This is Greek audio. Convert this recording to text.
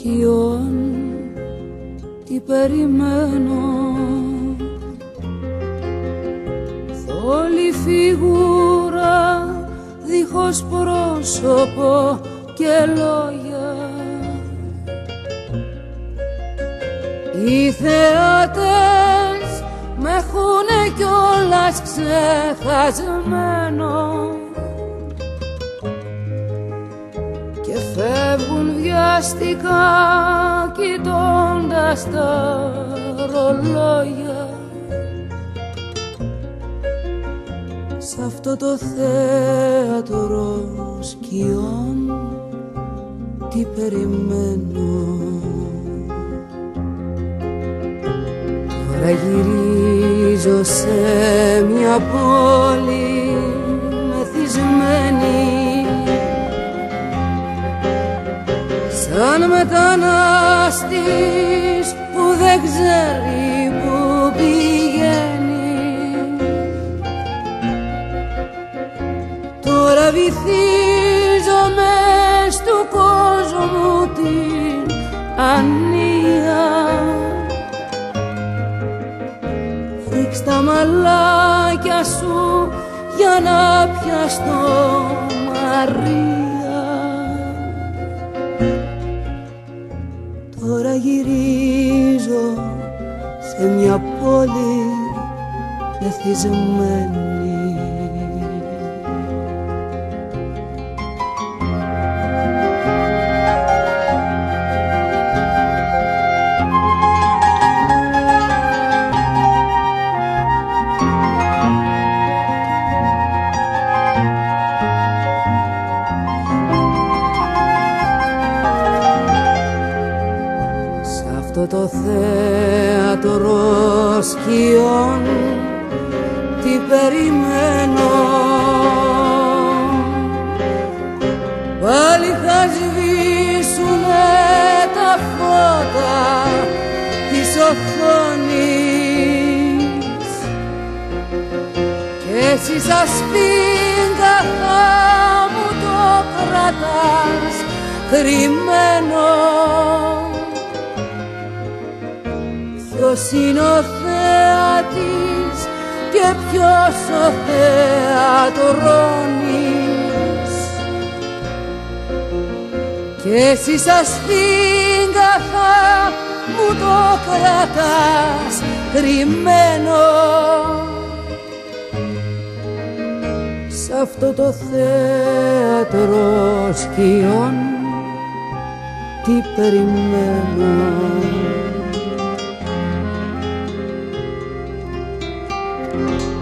σκιών, τι περιμένω. Θόλη φιγούρα δίχως πρόσωπο και λόγια. Οι θεάτες με έχουνε κιόλας ξεχασμένο και φεύγουν βιαστικά κοιτώντας τα ρολόγια. Σ' αυτό το θέατρο σκιών, τι περιμένω. Τώρα γυρίζω σε μια πόλη μεθυσμένη, σαν μετανάστης που δεν ξέρει που πηγαίνει. Τώρα βυθίζομαι στου κόσμου την ανία. Ρίξ' τα μαλάκια σου για να πιαστώ Μαρία. Τώρα γυρίζω σε μια πόλη μεθυσμένη. Αυτό το θέατρο σκιών, τι περιμένω. Πάλι θα σβήσουνε τα φώτα της οθόνης και εσύ σαν σπίγκαθα μου το κρατάς κρυμμένο. Ποιος είναι ο θεατής και ποιος ο θεατρώνης, και εσύ σαν σφίγγαθα μου το κρατάς κρυμμένο. Σ' αυτό το θέατρο σκιών, τι περιμένω.